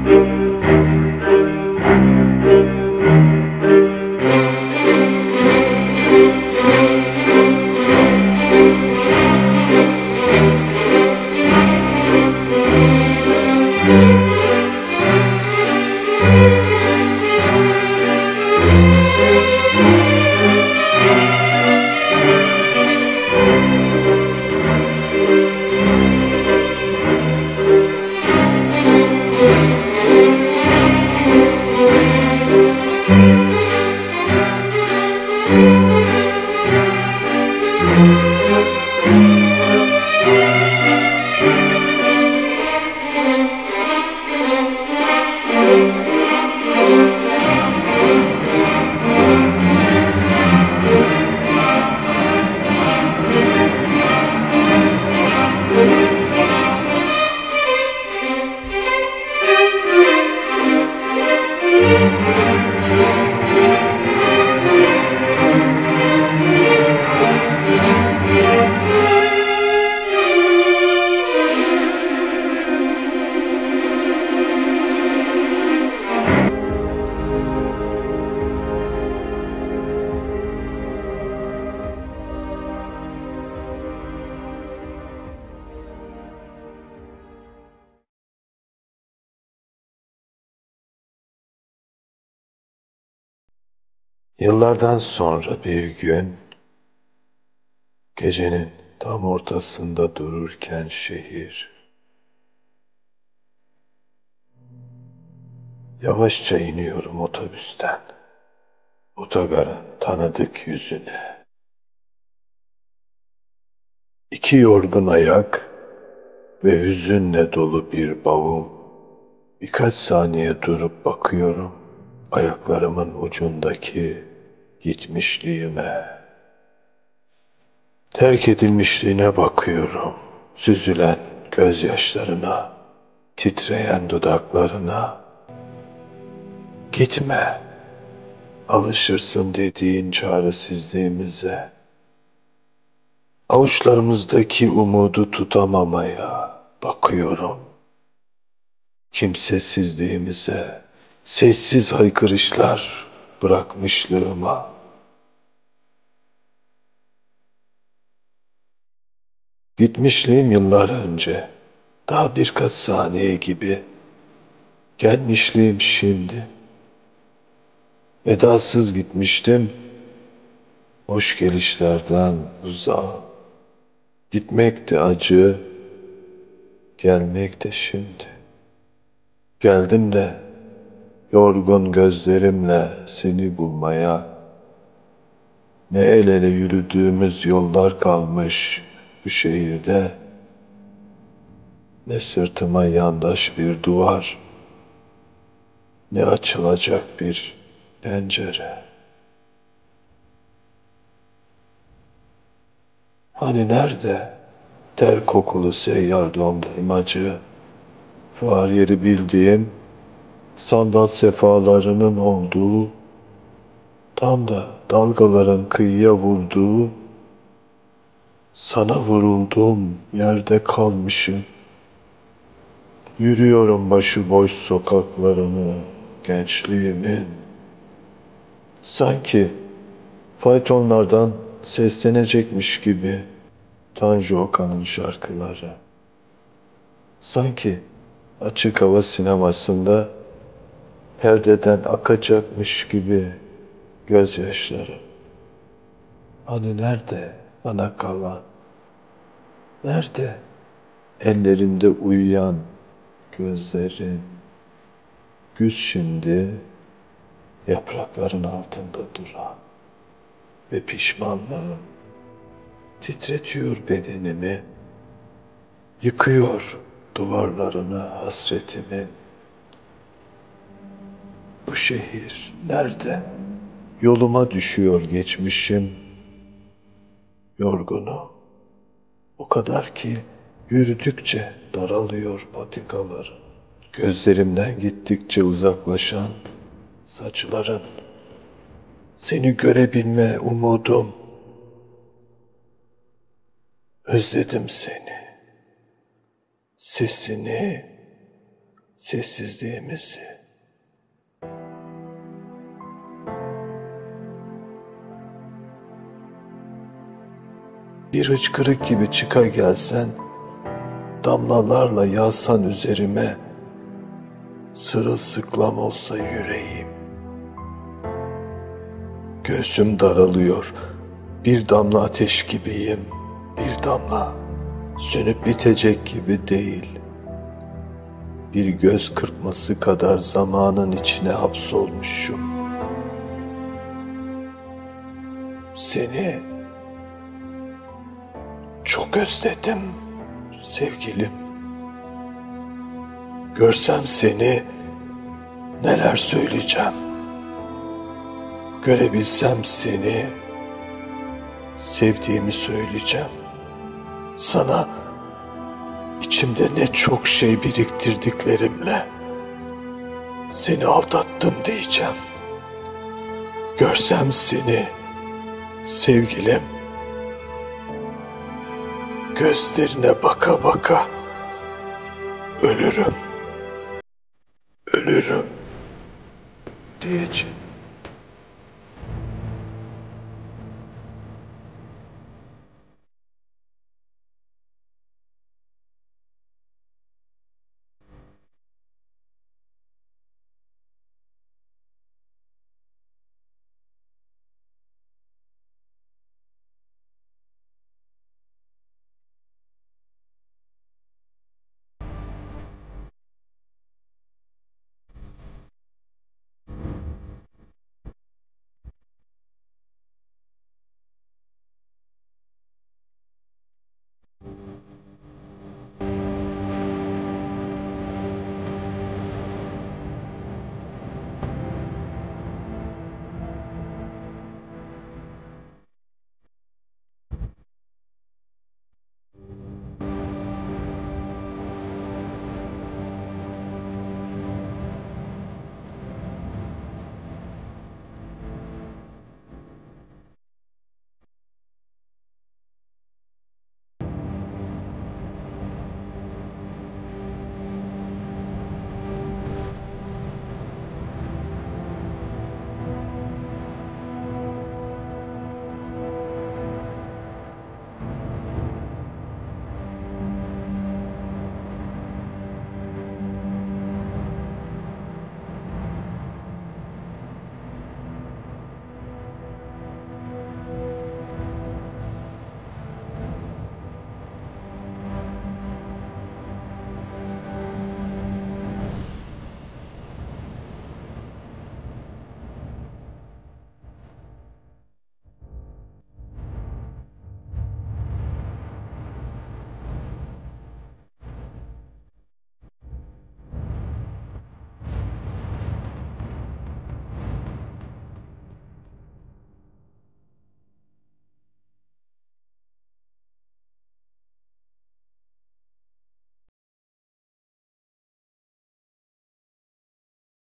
Yıllardan sonra bir gün, gecenin tam ortasında dururken şehir, yavaşça iniyorum otobüsten, otogarın tanıdık yüzüne. İki yorgun ayak ve hüzünle dolu bir bavul. Birkaç saniye durup bakıyorum ayaklarımın ucundaki gitmişliğime. Terk edilmişliğine bakıyorum, süzülen gözyaşlarına, titreyen dudaklarına. Gitme, alışırsın dediğin çaresizliğimize, avuçlarımızdaki umudu tutamamaya bakıyorum. Kimsesizliğimize, sessiz haykırışlar bırakmışlığıma. Gitmişliğim yıllar önce, daha birkaç saniye gibi. Gelmişliğim şimdi. Vedasız gitmiştim, hoş gelişlerden uzağa. Gitmek de acı, gelmek de şimdi. Geldim de yorgun gözlerimle seni bulmaya. Ne el ele yürüdüğümüz yollar kalmış bu şehirde, ne sırtıma yandaş bir duvar, ne açılacak bir pencere. Hani nerede ter kokulu seyyar dondurmacı, fuar yeri bildiğim sandal sefalarının olduğu, tam da dalgaların kıyıya vurduğu, sana vurulduğum yerde kalmışım. Yürüyorum başıboş sokaklarını gençliğimin. Sanki faytonlardan seslenecekmiş gibi Tanju Okan'ın şarkıları. Sanki açık hava sinemasında perdeden akacakmış gibi gözyaşları. Hani nerede bana kalan, nerede ellerinde uyuyan gözlerin? Güz şimdi yaprakların altında duran ve pişmanlığım titretiyor bedenimi, yıkıyor duvarlarını hasretimin. Bu şehir nerede? Yoluma düşüyor geçmişim, yorgunum. O kadar ki yürüdükçe daralıyor patikalarım. Gözlerimden gittikçe uzaklaşan saçların, seni görebilme umudum. Özledim seni, sesini, sessizliğimizi. Bir hıçkırık gibi çıka gelsen, damlalarla yağsan üzerime, sırılsıklam olsa yüreğim. Göğsüm daralıyor, bir damla ateş gibiyim, bir damla, sönüp bitecek gibi değil. Bir göz kırpması kadar zamanın içine hapsolmuşum. Seni çok özledim sevgilim. Görsem seni neler söyleyeceğim. Görebilsem seni sevdiğimi söyleyeceğim. Sana içimde ne çok şey biriktirdiklerimle seni aldattım diyeceğim. Görsem seni sevgilim, gözlerine baka baka ölürüm, ölürüm diyeceğim.